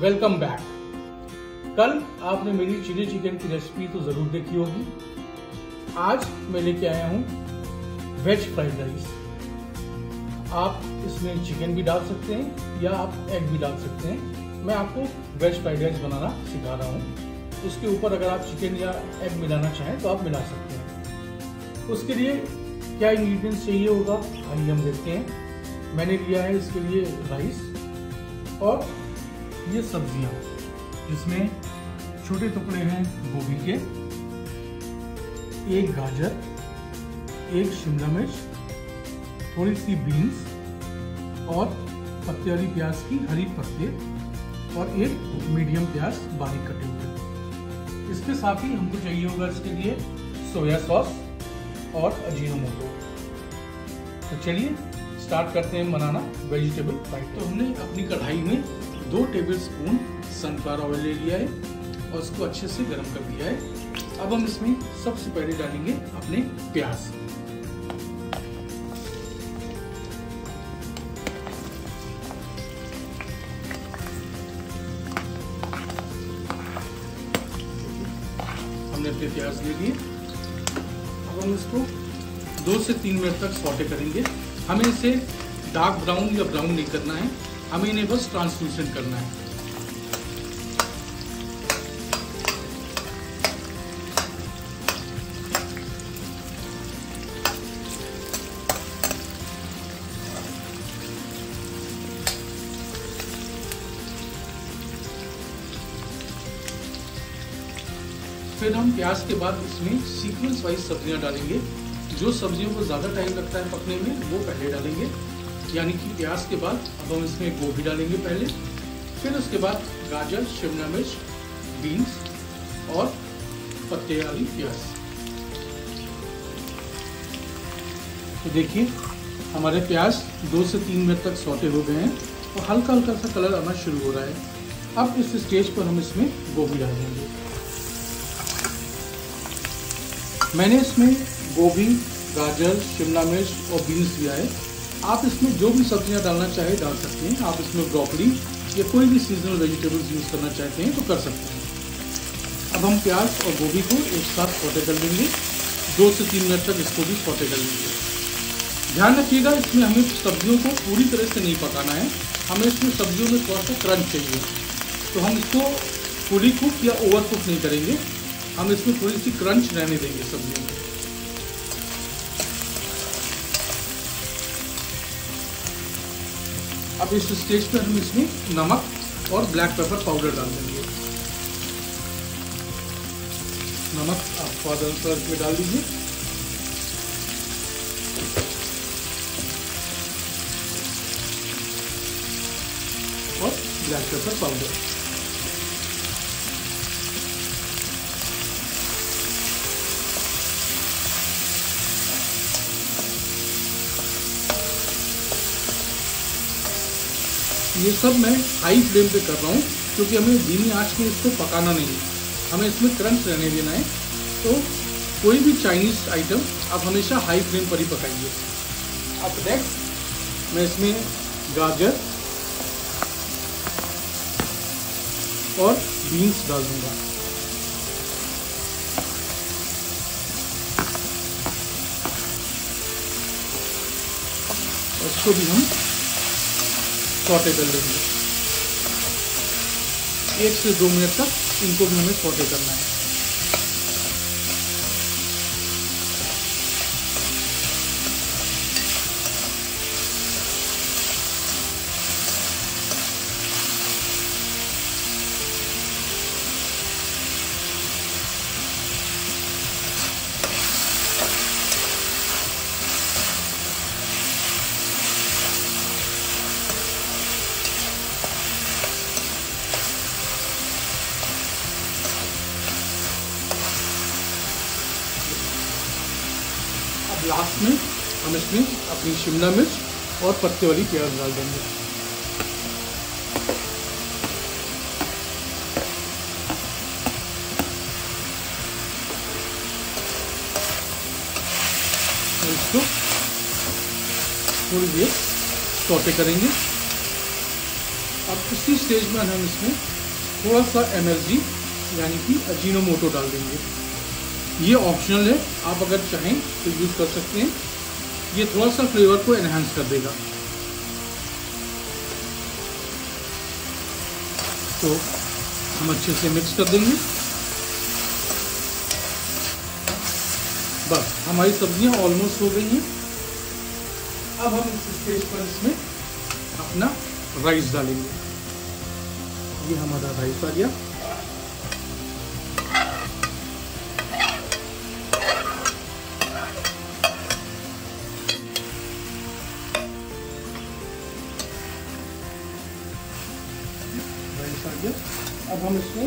Welcome back. कल आपने मेरी चिली चिकन की रेसिपी तो जरूर देखी होगी। आज मैं लेके आया हूँ वेज फ्राइड राइस। आप इसमें चिकन भी डाल सकते हैं या आप एग भी डाल सकते हैं। मैं आपको वेज फ्राइड राइस बनाना सिखा रहा हूँ। उसके ऊपर अगर आप चिकन या एग मिलाना चाहें तो आप मिला सकते हैं। उसके लिए क्या इंग्रेडिएंट्स चाहिए होगा आइए हम देखते हैं। मैंने लिया है इसके लिए राइस और ये सब्जियां, जिसमें छोटे टुकड़े हैं गोभी के, एक गाजर, एक शिमला मिर्च, थोड़ी सी बीन्स और पत्ते वाली प्याज की हरी पत्ते और एक मीडियम प्याज बारीक कटे हुए। इसके साथ ही हमको चाहिए होगा इसके लिए सोया सॉस और अजीनोमोटो। तो चलिए स्टार्ट करते हैं बनाना वेजिटेबल फ्राइड। तो हमने अपनी कढ़ाई में 2 टेबलस्पून सनफ्लावर ऑयल ले लिया है और इसको अच्छे से गर्म कर दिया है। अब हम इसमें सबसे पहले डालेंगे अपने प्याज। हमने अपने प्याज ले लिए। अब हम इसको 2 से 3 मिनट तक सौटे करेंगे। हमें इसे डार्क ब्राउन या ब्राउन नहीं करना है, हमें इन्हें बस ट्रांसलूसेंट करना है। फिर हम प्याज के बाद इसमें सीक्वेंस वाइज सब्जियां डालेंगे। जो सब्जियों को ज़्यादा टाइम लगता है पकने में वो पहले डालेंगे, यानी कि प्याज के बाद अब हम इसमें गोभी डालेंगे पहले, फिर उसके बाद गाजर, शिमला मिर्च, बीन्स और पत्ते वाली प्याज। तो देखिए हमारे प्याज 2 से 3 मिनट तक सौटे हो गए हैं और हल्का हल्का सा कलर आना शुरू हो रहा है। अब इस स्टेज पर हम इसमें गोभी डाल देंगे। मैंने इसमें गोभी, गाजर, शिमला मिर्च और बीन्स लिया है। आप इसमें जो भी सब्जियां डालना चाहे डाल सकते हैं। आप इसमें ब्रोकली या कोई भी सीजनल वेजिटेबल्स यूज़ करना चाहते हैं तो कर सकते हैं। अब हम प्याज और गोभी को एक साथ सौटे कर लेंगे। 2 से 3 मिनट तक इसको भी सौटे कर लेंगे। ध्यान रखिएगा, इसमें हमें सब्जियों को पूरी तरह से नहीं पकाना है। हमें इसमें सब्जियों में थोड़ा सा क्रंच चाहिए, तो हम इसको फुली कुक या ओवर कुक नहीं करेंगे। हम इसमें थोड़ी सी क्रंच रहने देंगे सब्जियों में। अब इस स्टेज पर हम इसमें नमक और ब्लैक पेपर पाउडर डाल देंगे। नमक आप स्वाद अनुसार इसमें डाल दीजिए और ब्लैक पेपर पाउडर। ये सब मैं हाई फ्लेम पे कर रहा हूँ क्योंकि हमें धीमी आंच में इसको पकाना नहीं है, हमें इसमें क्रंच रहने देना है। तो कोई भी चाइनीज़ आइटम आप हमेशा हाई फ्लेम पर ही पकाइए। अब नेक्स्ट मैं इसमें गाजर और बीन्स डाल दूंगा। इसको भी हम सौटे कर लेंगे। 1 से 2 मिनट तक इनको भी हमें सौटे करना है। लास्ट में हम इसमें अपनी शिमला मिर्च और पत्ते वाली प्याज डाल देंगे। इसको थोड़ी देर सौटे करेंगे। अब इसी स्टेज में हम इसमें थोड़ा सा MSG यानी कि अजीनोमोटो डाल देंगे। ये ऑप्शनल है, आप अगर चाहें तो यूज़ कर सकते हैं। ये थोड़ा सा फ्लेवर को एनहांस कर देगा। तो हम अच्छे से मिक्स कर देंगे। बस हमारी सब्जियां ऑलमोस्ट हो गई हैं। अब हम इस स्टेज पर इसमें अपना राइस डालेंगे। ये हमारा राइस आ गया। राइस आ गया। अब हम इसमें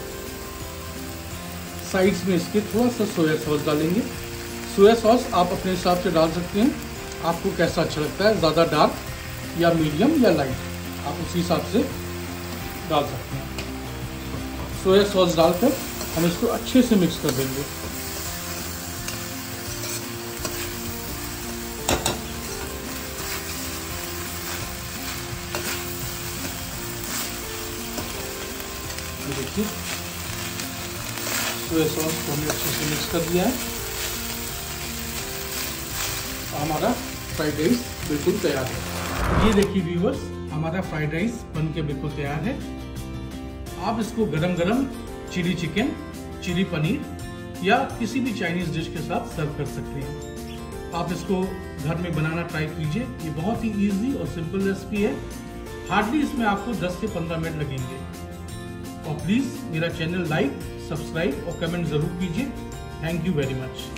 साइड्स में इसके थोड़ा सा सोया सॉस डालेंगे। सोया सॉस आप अपने हिसाब से डाल सकते हैं, आपको कैसा अच्छा लगता है, ज़्यादा डार्क या मीडियम या लाइट, आप उसी हिसाब से डाल सकते हैं। सोया सॉस डालकर हम इसको अच्छे से मिक्स कर देंगे। देखिए सोया सॉस को हमने अच्छे से मिक्स कर दिया है। हमारा फ्राइड राइस बिल्कुल तैयार है। ये देखिए व्यूअर्स, हमारा फ्राइड राइस बन के बिल्कुल तैयार है। आप इसको गरम गरम चिली चिकन, चिली पनीर या किसी भी चाइनीज डिश के साथ सर्व कर सकते हैं। आप इसको घर में बनाना ट्राई कीजिए। ये बहुत ही इजी और सिंपल रेसिपी है। हार्डली इसमें आपको 10 से 15 मिनट लगेंगे। और प्लीज़ मेरा चैनल लाइक, सब्सक्राइब और कमेंट ज़रूर कीजिए। Thank you very much.